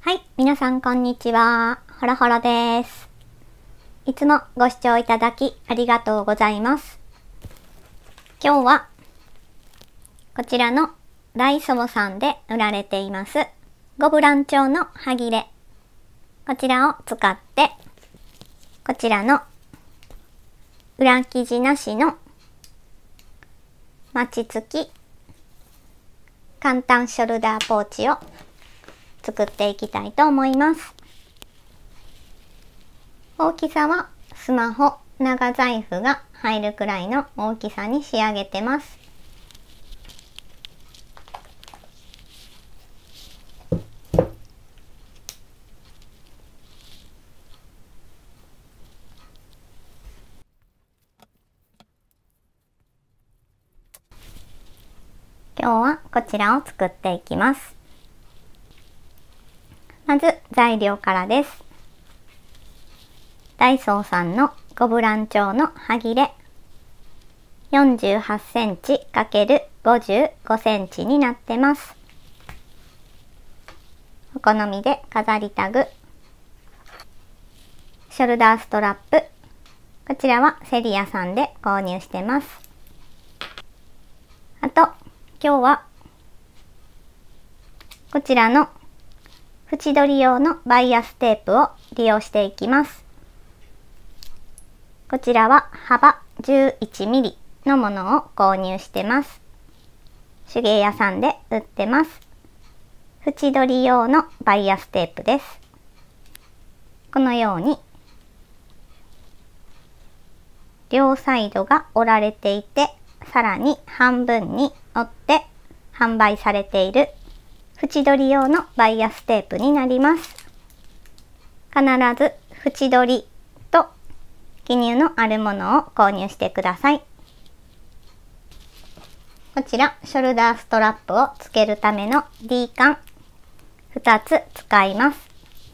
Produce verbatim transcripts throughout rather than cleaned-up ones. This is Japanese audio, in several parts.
はい、皆さんこんにちは。ほろほろです。いつもご視聴いただきありがとうございます。今日はこちらのダイソーさんで売られていますゴブラン調のはぎれ、こちらを使ってこちらの裏生地なしのマチ付き簡単ショルダーポーチを作っていきたいと思います。大きさはスマホ、長財布が入るくらいの大きさに仕上げてます。今日はこちらを作っていきます。まず材料からです。ダイソーさんのゴブラン調のはぎれ よんじゅうはちセンチ×ごじゅうごセンチになってます。お好みで飾りタグ、ショルダーストラップ、こちらはセリアさんで購入してます。あと今日はこちらの縁取り用のバイアステープを利用していきます。こちらは幅 じゅういちミリ のものを購入してます。手芸屋さんで売ってます。縁取り用のバイアステープです。このように両サイドが折られていて、さらに半分に折って販売されている縁取り用のバイアステープになります。必ず縁取りと記入のあるものを購入してください。こちらショルダーストラップをつけるための D カンふたつ使います。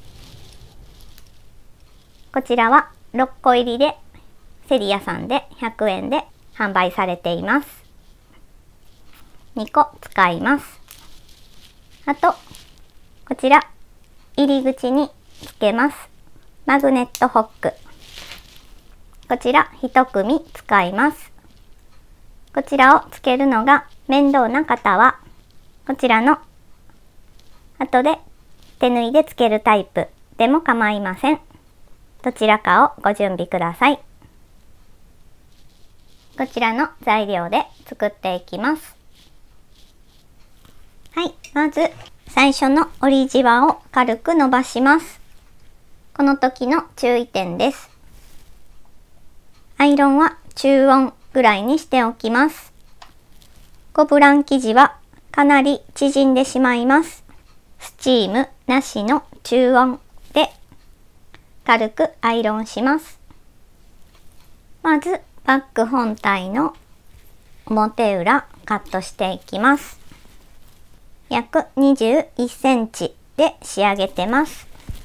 こちらはろっこ入りでセリアさんでひゃくえんで販売されています。にこ使います。あとこちら入り口につけますマグネットホック、こちらいち組使います。こちらをつけるのが面倒な方はこちらの後で手縫いでつけるタイプでも構いません。どちらかをご準備ください。こちらの材料で作っていきます。はい、まず最初の折りじわを軽く伸ばします。この時の注意点です。アイロンは中温ぐらいにしておきます。ゴブラン生地はかなり縮んでしまいます。スチームなしの中温で軽くアイロンします。まずバッグ本体の表裏カットしていきます。約にじゅういちセンチで仕上げてます。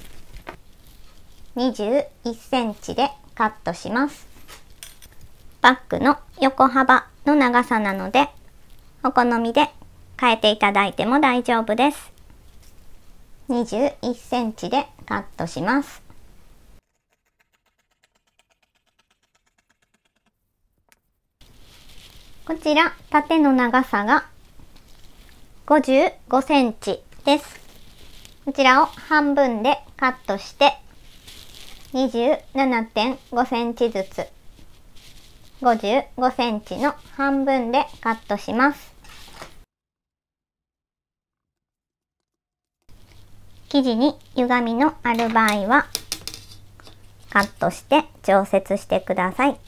にじゅういちセンチでカットします。バッグの横幅の長さなのでお好みで変えていただいても大丈夫です。にじゅういちセンチでカットします。こちら縦の長さがごじゅうごセンチです。こちらを半分でカットしてにじゅうななてんごセンチずつごじゅうごセンチの半分でカットします。生地に歪みのある場合はカットして調節してください。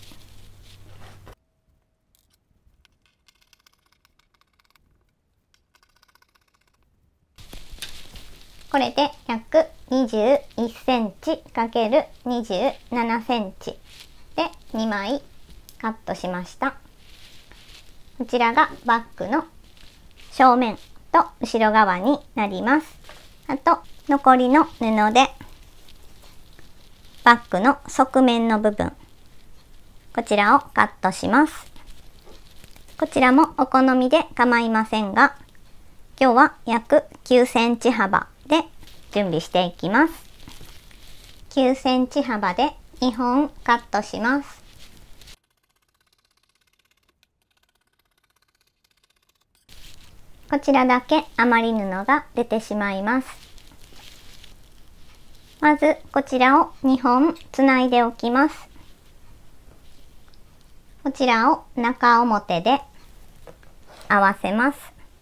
これで約にじゅういちセンチ×にじゅうななセンチでにまいカットしました。こちらがバッグの正面と後ろ側になります。あと残りの布でバッグの側面の部分、こちらをカットします。こちらもお好みで構いませんが、今日は約きゅうセンチ幅で準備していきます。きゅうセンチ幅でにほんカットします。こちらだけ余り布が出てしまいます。まずこちらをにほんつないでおきます。こちらを中表で合わせます。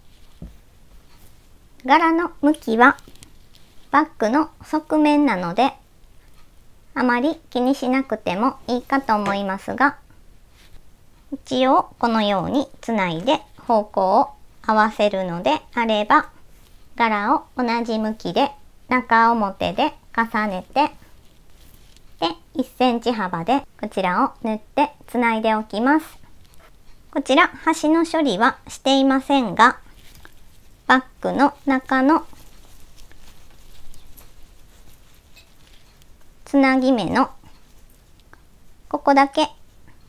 柄の向きはバッグの側面なのであまり気にしなくてもいいかと思いますが、一応このようにつないで方向を合わせるのであれば、柄を同じ向きで中表で重ねて、でいっセンチ幅でこちらを縫ってつないでおきます。こちら端の処理はしていませんが、バッグの中のつなぎ目のここだけ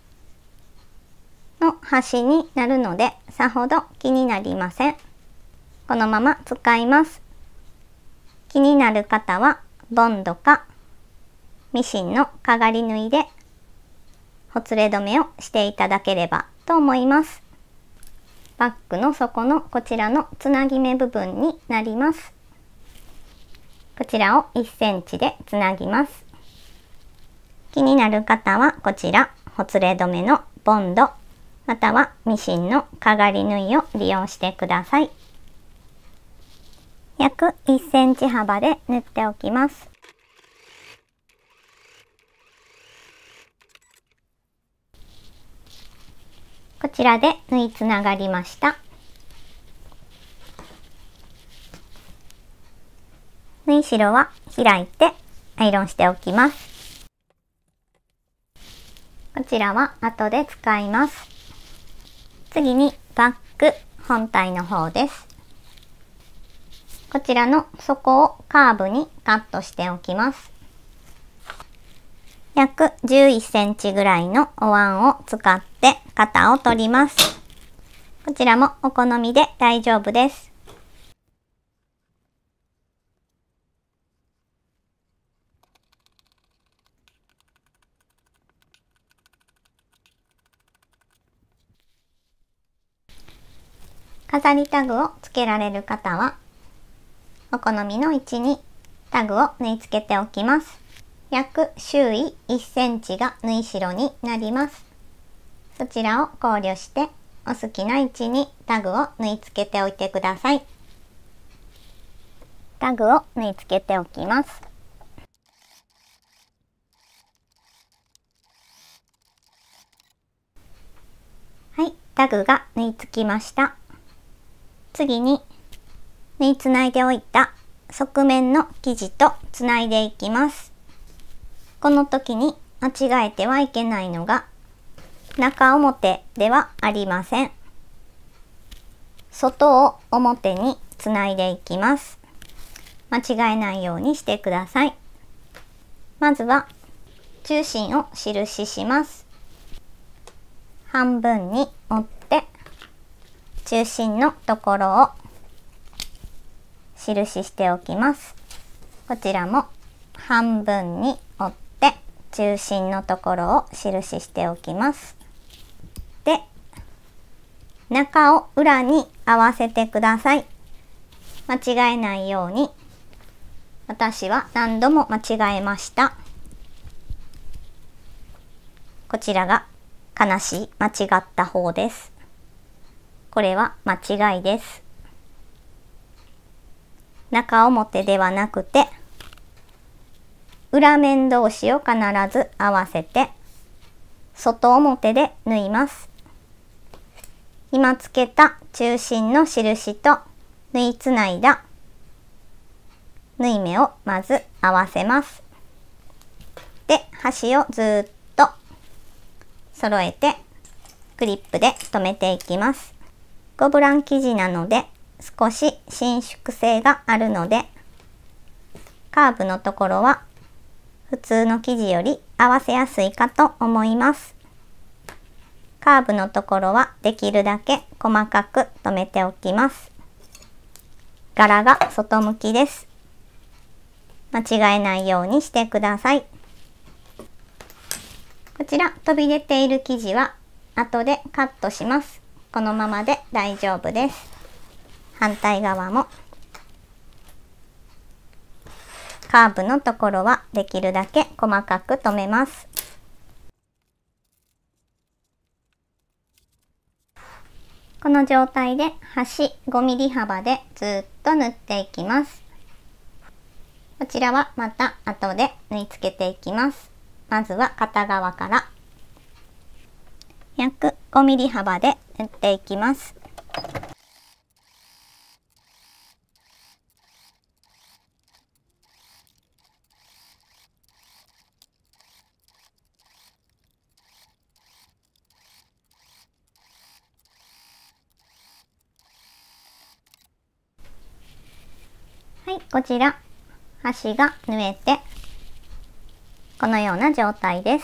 の端になるのでさほど気になりません。このまま使います。気になる方はボンドかミシンのかがり縫いでほつれ止めをしていただければと思います。バッグの底のこちらのつなぎ目部分になります。こちらをいっセンチでつなぎます。気になる方はこちらほつれ止めのボンドまたはミシンのかがり縫いを利用してください。約いっセンチ幅で縫っておきます。こちらで縫いつながりました。縫い代は開いてアイロンしておきます。こちらは後で使います。次にバッグ本体の方です。こちらの底をカーブにカットしておきます。約じゅういっセンチぐらいのお椀を使って型を取ります。こちらもお好みで大丈夫です。飾りタグをつけられる方はお好みの位置にタグを縫い付けておきます。約周囲いっセンチが縫い代になります。そちらを考慮してお好きな位置にタグを縫い付けておいてください。タグを縫い付けておきます。はい、タグが縫い付きました。次に縫いつないでおいた側面の生地とつないでいきます。この時に間違えてはいけないのが中表ではありません。外を表につないでいきます。間違えないようにしてください。まずは中心を印します。半分に折って中心のところを印しておきます。こちらも半分に折って中心のところを印しておきます。で、中を裏に合わせてください。間違えないように。私は何度も間違えました。こちらが悲しい間違った方です。これは間違いです。中表ではなくて裏面同士を必ず合わせて外表で縫います。今つけた中心の印と縫いつないだ縫い目をまず合わせます。で、端をずっと揃えてクリップで留めていきます。ゴブラン生地なので少し伸縮性があるのでカーブのところは普通の生地より合わせやすいかと思います。カーブのところはできるだけ細かく留めておきます。柄が外向きです。 間違えないようにしてください。こちら飛び出ている生地は後でカットします。このままで大丈夫です。反対側もカーブのところはできるだけ細かく留めます。この状態で端ごミリ幅でずっと縫っていきます。こちらはまた後で縫い付けていきます。まずは片側から約ごミリ幅で縫っていきます。はい、こちら端が縫えてこのような状態です。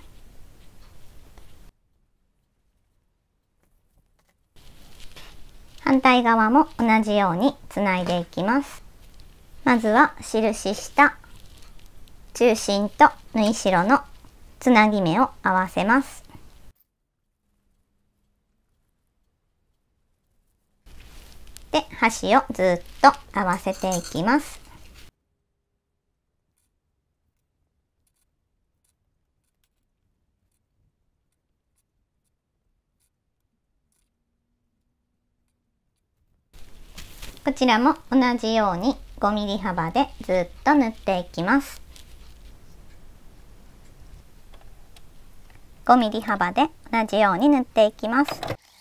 反対側も同じようにつないでいきます。まずは印した中心と縫い代のつなぎ目を合わせます。で、端をずっと合わせていきます。こちらも同じようにごミリ幅でずっと縫っていきます。ごミリ幅で同じように縫っていきます。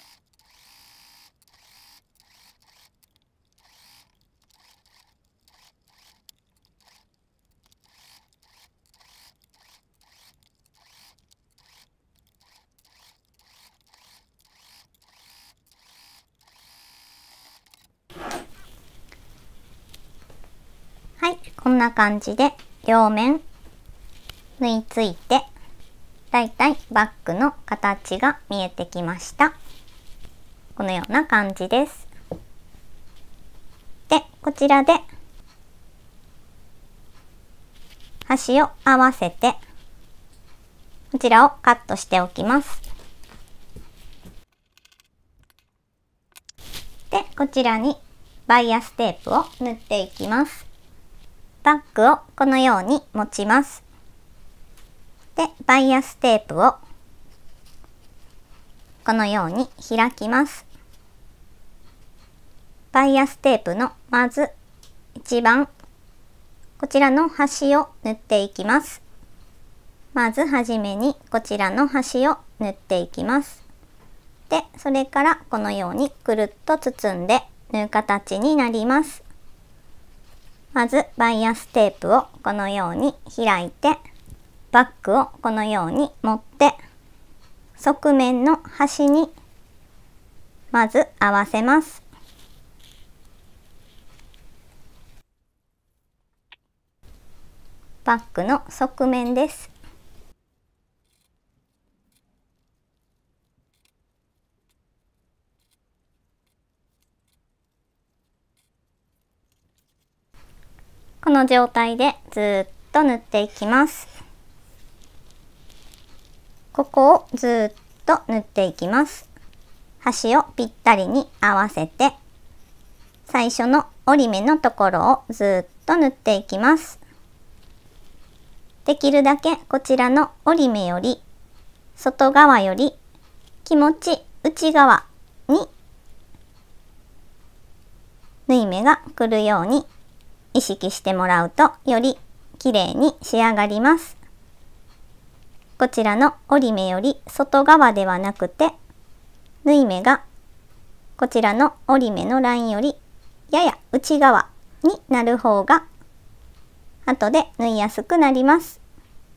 はい、こんな感じで両面縫い付いてだいたいバッグの形が見えてきました。このような感じです。で、こちらで端を合わせてこちらをカットしておきます。で、こちらにバイアステープを縫っていきます。バッグをこのように持ちます。で、バイアステープをこのように開きます。バイアステープのまず一番こちらの端を縫っていきます。まずはじめにこちらの端を縫っていきます。で、それからこのようにくるっと包んで縫う形になります。まずバイアステープをこのように開いてバッグをこのように持って側面の端にまず合わせます。バッグの側面です。この状態でずっと縫っていきます。ここをずっと縫っていきます。端をぴったりに合わせて最初の折り目のところをずっと縫っていきます。できるだけこちらの折り目より外側より気持ち内側に縫い目が来るように意識してもらうとより綺麗に仕上がります。こちらの折り目より外側ではなくて縫い目がこちらの折り目のラインよりやや内側になる方が後で縫いやすくなります。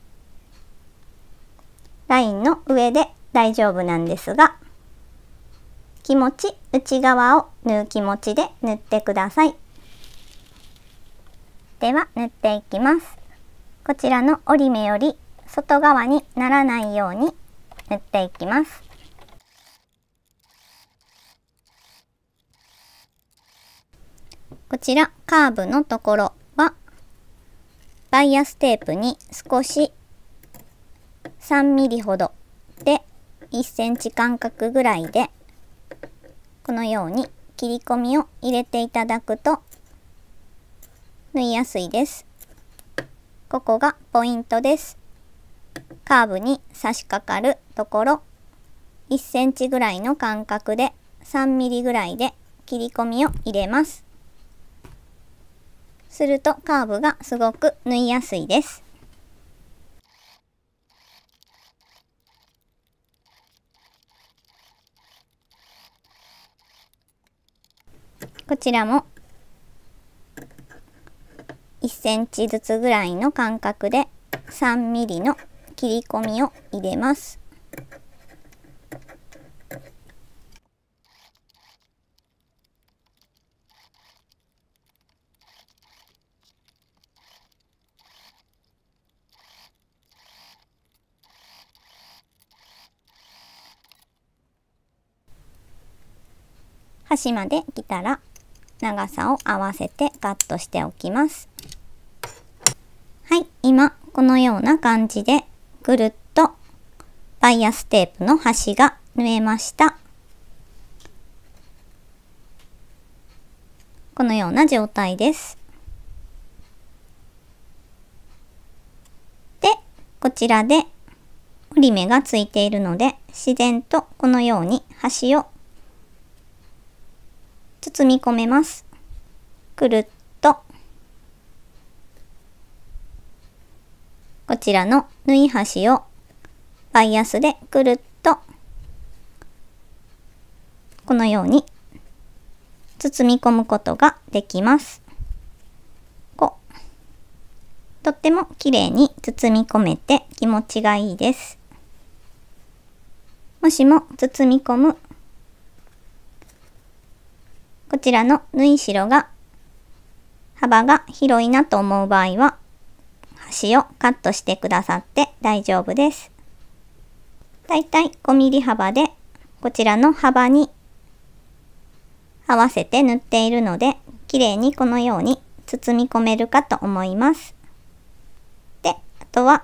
ラインの上で大丈夫なんですが気持ち内側を縫う気持ちで縫ってください。では縫っていきます。こちらの折り目より外側にならないように縫っていきます。こちらカーブのところはバイアステープに少しさんミリほどでいっセンチ間隔ぐらいでこのように切り込みを入れていただくと縫いやすいです。ここがポイントです。カーブに差し掛かるところいっセンチぐらいの間隔でさんミリぐらいで切り込みを入れます。するとカーブがすごく縫いやすいです。こちらもいっセンチずつぐらいの間隔でさんミリの切り込みを入れます。端まで来たら長さを合わせてカットしておきます。はい、今このような感じでぐるっとバイアステープの端が縫えました。このような状態です。で、こちらで折り目がついているので自然とこのように端を包み込めます。くるっとこちらの縫い端をバイアスでくるっとこのように包み込むことができます。こうとっても綺麗に包み込めて気持ちがいいです。もしも包み込むこちらの縫い代が幅が広いなと思う場合は端をカットしてくださって大丈夫です。だいたいごミリ幅でこちらの幅に合わせて縫っているので綺麗にこのように包み込めるかと思います。で、あとは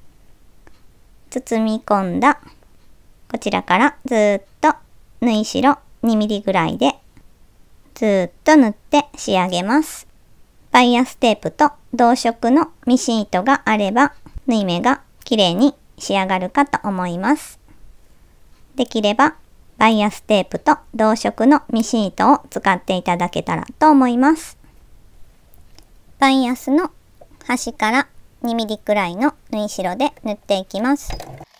包み込んだこちらからずーっと縫い代にミリぐらいでずーっと縫って仕上げます。バイアステープと同色のミシン糸があれば縫い目が綺麗に仕上がるかと思います。できればバイアステープと同色のミシン糸を使っていただけたらと思います。バイアスの端からにミリくらいの縫い代で縫っていきます。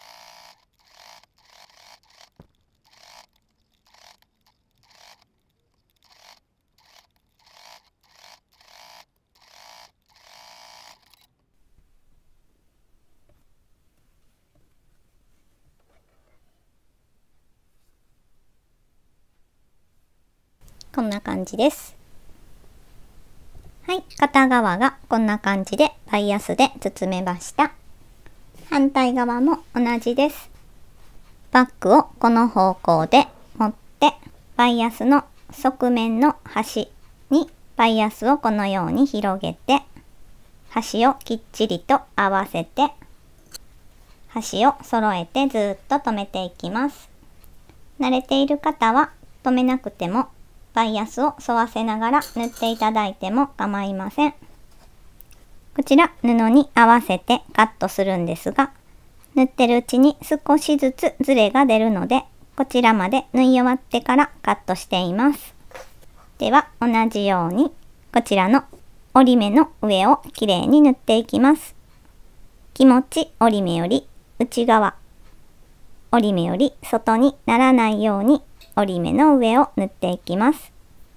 こんな感じです。はい、片側がこんな感じでバイアスで包めました。反対側も同じです。バッグをこの方向で持ってバイアスの側面の端にバイアスをこのように広げて端をきっちりと合わせて端を揃えてずっと留めていきます。慣れている方は留めなくてもバイアスを沿わせながら縫っていただいても構いません。こちら布に合わせてカットするんですが、縫ってるうちに少しずつズレが出るので、こちらまで縫い終わってからカットしています。では同じようにこちらの折り目の上をきれいに縫っていきます。気持ち折り目より内側、折り目より外にならないように折り目の上を縫っていきます。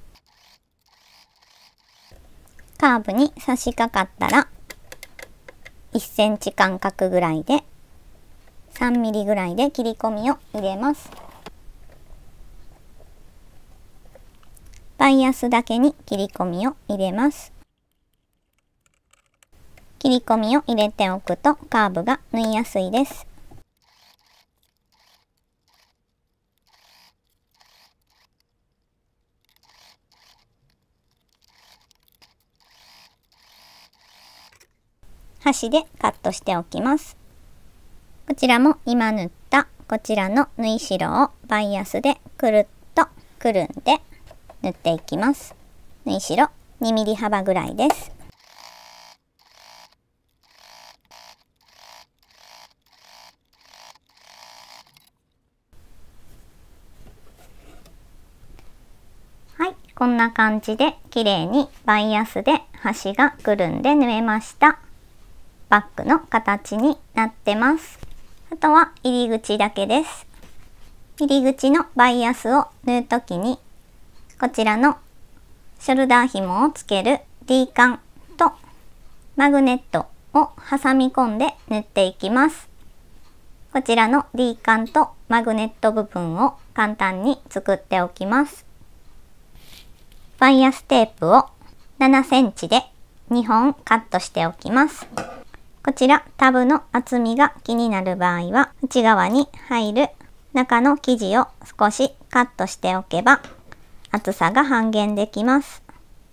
カーブに差し掛かったらいっセンチ間隔ぐらいでさんミリぐらいで切り込みを入れます。バイアスだけに切り込みを入れます。切り込みを入れておくとカーブが縫いやすいです。 端でカットしておきます。こちらも今縫ったこちらの縫い代をバイアスでくるっとくるんで縫っていきます。縫い代にミリ幅ぐらいです。はい、こんな感じで綺麗にバイアスで端がくるんで縫えました。バッグの形になってます。あとは入り口だけです。入り口のバイアスを縫うときに、こちらのショルダー紐をつける D カンとマグネットを挟み込んで縫っていきます。こちらの D カンとマグネット部分を簡単に作っておきます。バイアステープをななセンチでにほんカットしておきます。こちらタブの厚みが気になる場合は内側に入る中の生地を少しカットしておけば厚さが半減できます。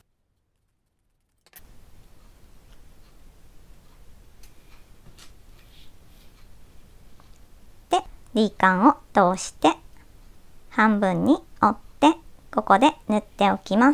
で、D カンを通して半分に折ってここで縫っておきます。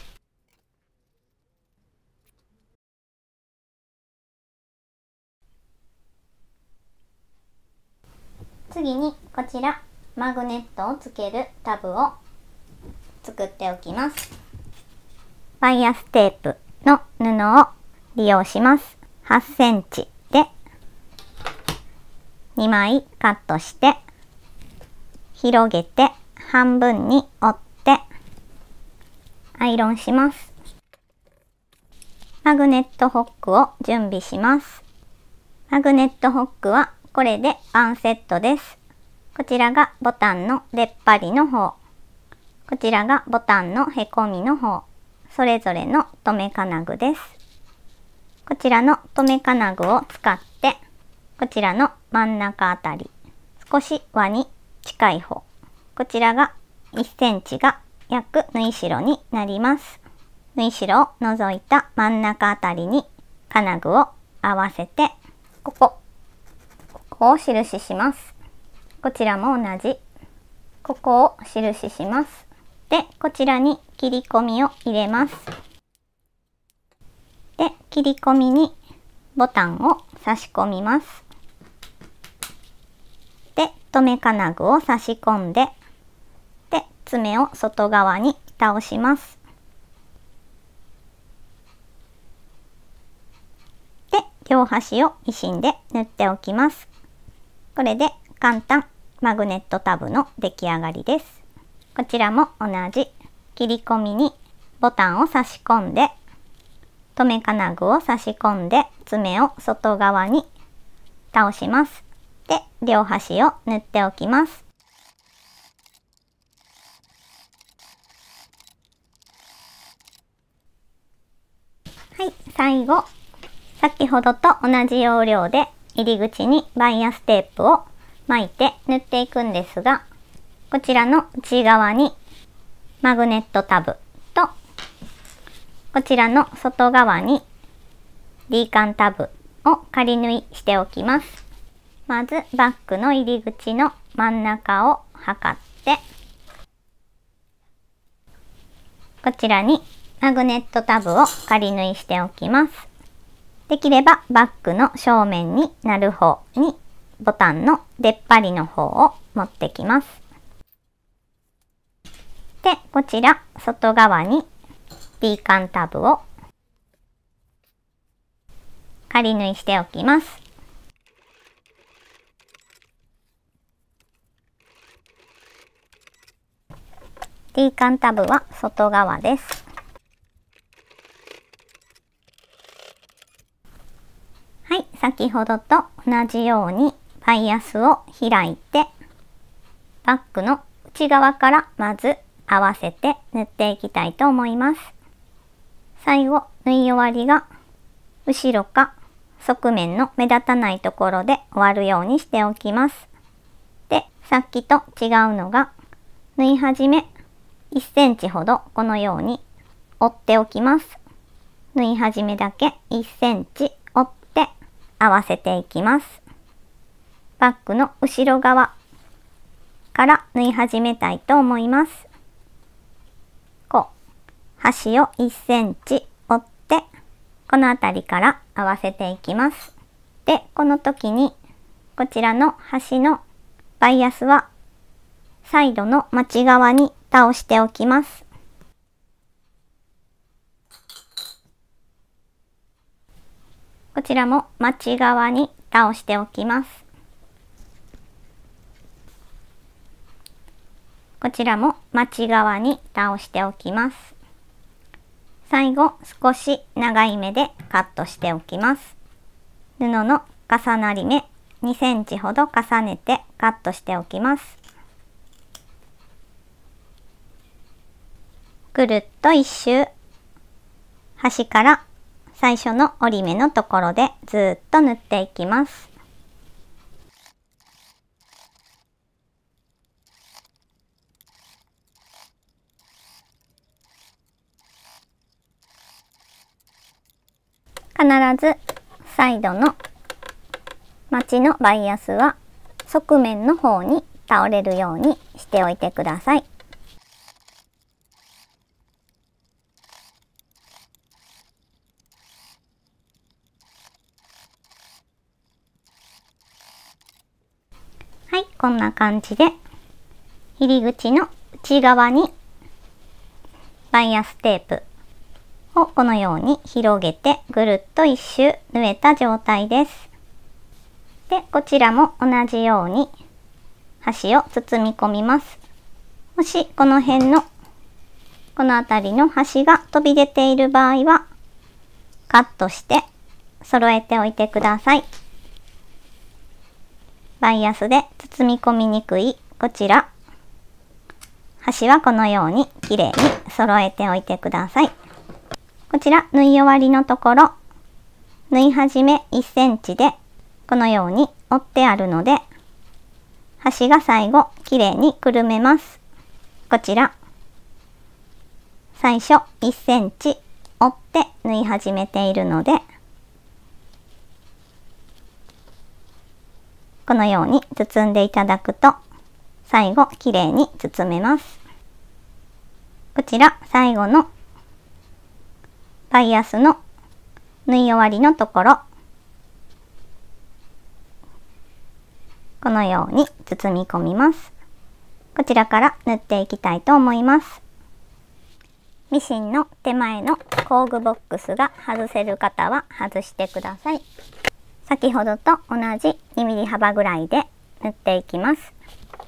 次にこちらマグネットをつけるタブを作っておきます。バイアステープの布を利用します。はちセンチでにまいカットして広げて半分に折ってアイロンします。マグネットホックを準備します。マグネットホックはこれでワンセットです。こちらがボタンの出っ張りの方。こちらがボタンのへこみの方。それぞれの留め金具です。こちらの留め金具を使って、こちらの真ん中あたり、少し輪に近い方。こちらがいっセンチが約縫い代になります。縫い代を除いた真ん中あたりに金具を合わせて、ここ。ここを印します。こちらも同じ。ここを印します。で、こちらに切り込みを入れます。で、切り込みにボタンを差し込みます。で、留め金具を差し込んで、で、爪を外側に倒します。で、両端をミシンで縫っておきます。これで簡単マグネットタブの出来上がりです。こちらも同じ切り込みにボタンを差し込んで、留め金具を差し込んで爪を外側に倒します。で、両端を縫っておきます。はい、最後、先ほどと同じ要領で入り口にバイアステープを巻いて縫っていくんですが、こちらの内側にマグネットタブと、こちらの外側に D カンタブを仮縫いしておきます。まずバッグの入り口の真ん中を測って、こちらにマグネットタブを仮縫いしておきます。できればバッグの正面になる方にボタンの出っ張りの方を持ってきます。で、こちら外側に D カンタブを仮縫いしておきます。D カンタブは外側です。はい、先ほどと同じようにバイアスを開いて、バッグの内側からまず合わせて縫っていきたいと思います。最後、縫い終わりが後ろか側面の目立たないところで終わるようにしておきます。で、さっきと違うのが、縫い始めいっセンチほどこのように折っておきます。縫い始めだけいっセンチ折って、 合わせていきます。バッグの後ろ側から縫い始めたいと思います。こう、端をいっセンチ折って、この辺りから合わせていきます。で、この時に、こちらの端のバイアスは、サイドの待ち側に倒しておきます。こちらも待ち側に倒しておきます。こちらも待ち側に倒しておきます。最後少し長い目でカットしておきます。布の重なり目にセンチほど重ねてカットしておきます。ぐるっと一周、端から最初の折り目のところでずーっと縫っていきます。必ずサイドの待ちのバイアスは側面の方に倒れるようにしておいてください。はい、こんな感じで入り口の内側にバイアステープをこのように広げてぐるっと一周縫えた状態です。で、こちらも同じように端を包み込みます。もしこの辺のこの辺りの端が飛び出ている場合はカットして揃えておいてください。バイアスで包み込みにくいこちら、端はこのようにきれいに揃えておいてください。こちら縫い終わりのところ、縫い始めいっセンチでこのように折ってあるので、端が最後きれいにくるめます。こちら、最初いっセンチ折って縫い始めているので、このように包んでいただくと、最後きれいに包めます。こちら最後のバイアスの縫い終わりのところ、このように包み込みます。こちらから縫っていきたいと思います。ミシンの手前の工具ボックスが外せる方は外してください。先ほどと同じにミリ幅ぐらいで縫っていきます。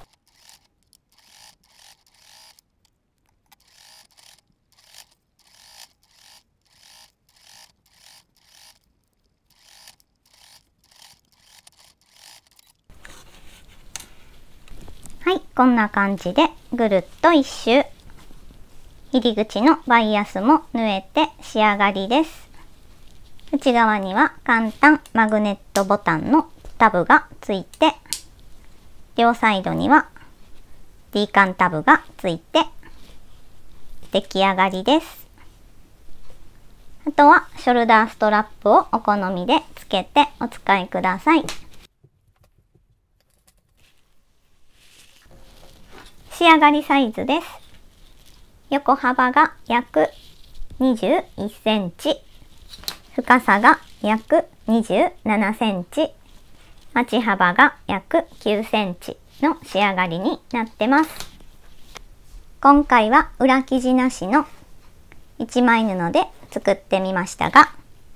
はい、こんな感じでぐるっと一周、入り口のバイアスも縫えて仕上がりです。内側には簡単マグネットボタンのタブがついて、両サイドには D カンタブがついて出来上がりです。あとはショルダーストラップをお好みでつけてお使いください。仕上がりサイズです。横幅が約にじゅういっセンチ、深さが約にじゅうななセンチ、待ち幅が約きゅうセンチの仕上がりになってます。今回は裏生地なしの一枚布で作ってみましたが、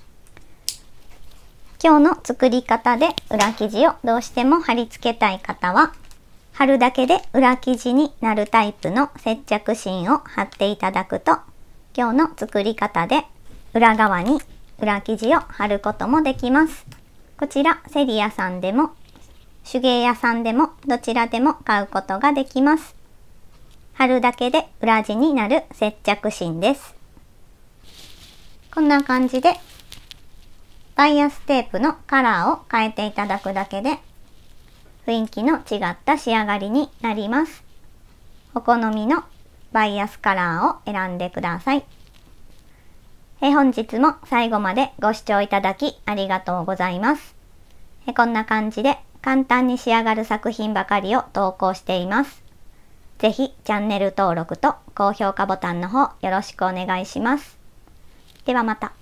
今日の作り方で裏生地をどうしても貼り付けたい方は、貼るだけで裏生地になるタイプの接着芯を貼っていただくと、今日の作り方で裏側に裏生地を貼ることもできます。こちらセリ屋さんでも手芸屋さんでもどちらでも買うことができます。貼るだけで裏地になる接着芯です。こんな感じでバイアステープのカラーを変えていただくだけで雰囲気の違った仕上がりになります。お好みのバイアスカラーを選んでください。え本日も最後までご視聴いただきありがとうございます。 こんな感じで簡単に仕上がる作品ばかりを投稿しています。ぜひチャンネル登録と高評価ボタンの方よろしくお願いします。ではまた。